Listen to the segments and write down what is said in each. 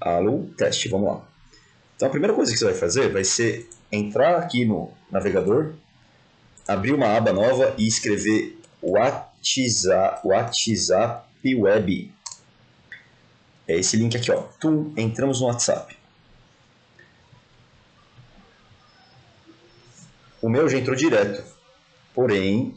Alô, teste, vamos lá. Então a primeira coisa que você vai fazer vai ser entrar aqui no navegador, abrir uma aba nova e escrever WhatsApp Web. É esse link aqui, ó. Entramos no WhatsApp. O meu já entrou direto, porém,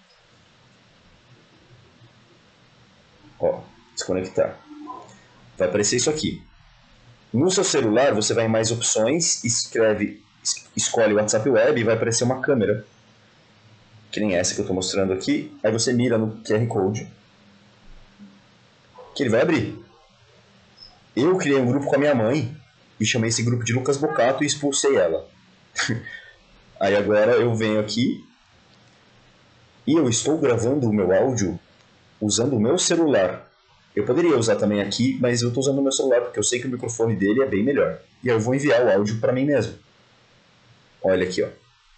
ó, desconectar. Vai aparecer isso aqui. No seu celular, você vai em mais opções, escolhe o WhatsApp Web e vai aparecer uma câmera, que nem essa que eu estou mostrando aqui. Aí você mira no QR Code, que ele vai abrir. Eu criei um grupo com a minha mãe e chamei esse grupo de Lucas Bocato e expulsei ela. Aí agora eu venho aqui e eu estou gravando o meu áudio usando o meu celular. Eu poderia usar também aqui, mas eu estou usando o meu celular porque eu sei que o microfone dele é bem melhor. E aí eu vou enviar o áudio para mim mesmo. Olha aqui, ó.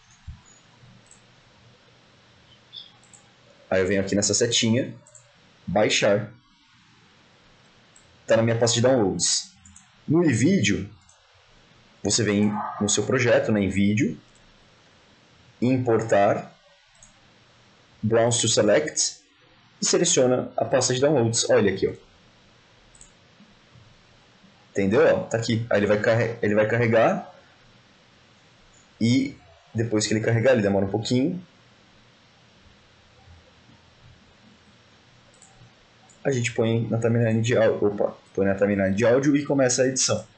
Aí eu venho aqui nessa setinha, baixar. Está na minha pasta de downloads. No iVideo, você vem no seu projeto, né, em vídeo, importar, browse to select e seleciona a pasta de downloads. Olha aqui, ó. Entendeu? Ó, tá aqui. Aí ele vai carregar e depois que ele carregar, ele demora um pouquinho. A gente põe na timeline de áudio, e começa a edição.